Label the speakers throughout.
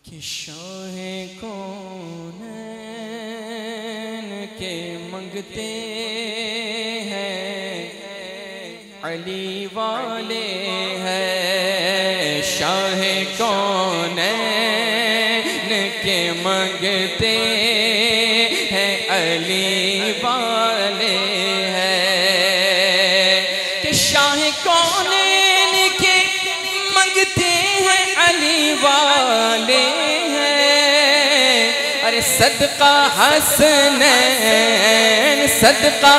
Speaker 1: کہ شاہ کونین کے منگتے ہیں علی والے ہیں، شاہ کونین کے منگتے ہیں علی والے ہیں، کہ شاہ کونین کے منگتے ہیں علی والے ہیں، ارے صدقہ حسنین صدقہ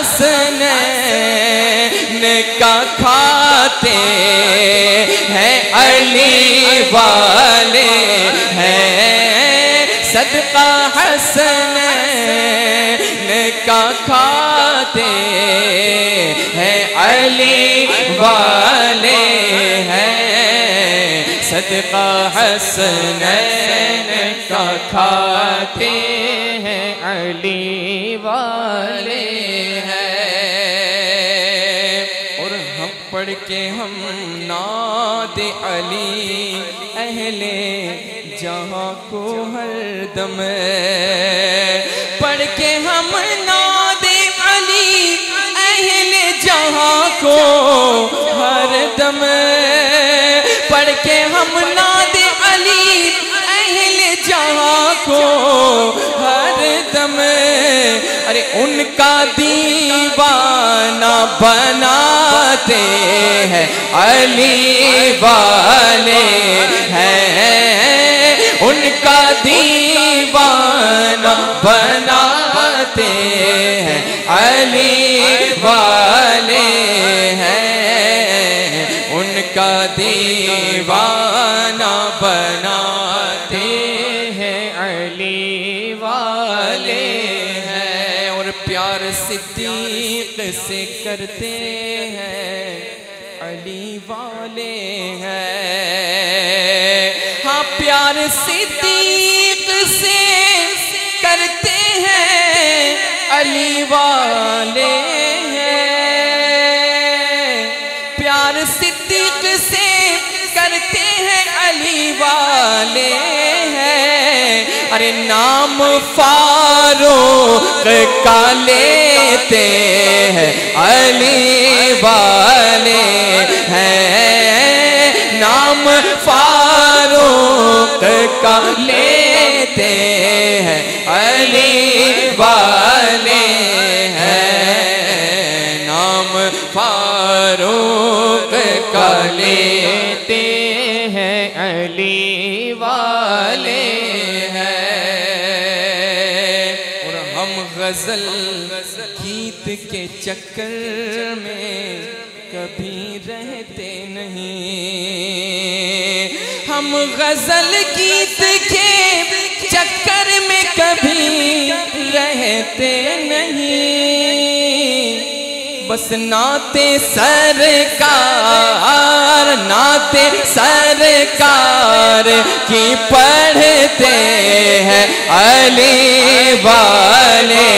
Speaker 1: حسنین کا کھاتے ہیں علی والے ہیں، صدقہ حسنین کا کھاتے ہیں علی والے ہیں، صدقہ حسنین کا کھاتے ہیں علی والے ہیں، اور ہم پڑھ کے ہم نعت علی اہل جہاں کو ہر دم پڑھ کے ہم نعت علی اہل جہاں کو ہر دم پڑھ کے ہم نعت علی اہل جہاں کو ہر دم ارے ان کا دیوانہ بناتے ہیں علی والے ہیں، ان کا دیوانہ بناتے ہیں علی والے ہیں، ان کا دیوانہ بناتے ہیں علی والے ہیں، اور پیار صدیق سے کرتے ہیں علی والے ہیں، ہاں پیار صدیق سے کرتے ہیں علی والے ہیں، پیار صدیق سے کرتے ہیں علی والے ہیں، ارے نام فاروق کا لیتے ہیں علی والے ہیں، نام فاروق کا لیتے ہیں علی والے ہیں، نام فاروق کا لیتے ہیں علی والے ہیں، اور ہم غزل گیت کے چکر میں کبھی رہتے نہیں، ہم غزل گیت کے چکر میں کبھی رہتے نہیں، بس نعت سرکار نعت سرکار کی پڑھتے ہیں علی والے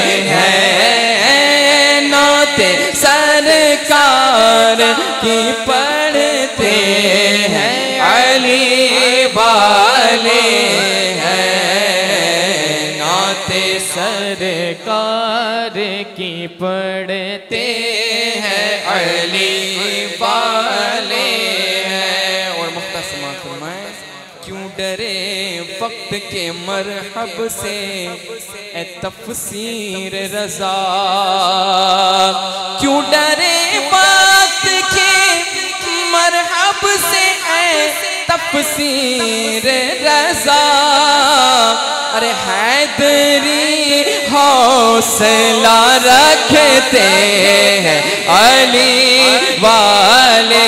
Speaker 1: ہیں، نعت سرکار کی پڑھتے ہیں علی والے ہیں، نعت سرکار کی پڑھتے ہیں علی والے ہیں، اور مختصر فرمائیں، کیوں ڈرے وقت کے مرحب سے اے تفسیر رضا، کیوں ڈرے وقت کے مرحب سے اے تفسیر رضا، ارے حیدری حوصلہ رکھتے ہیں علی والے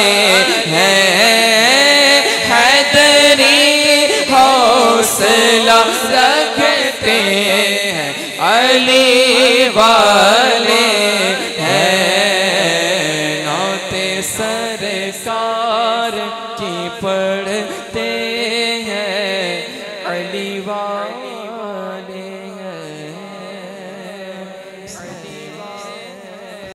Speaker 1: ہیں، حیدری حوصلہ رکھتے ہیں علی والے ہیں، نعت سرکار کی پڑھتے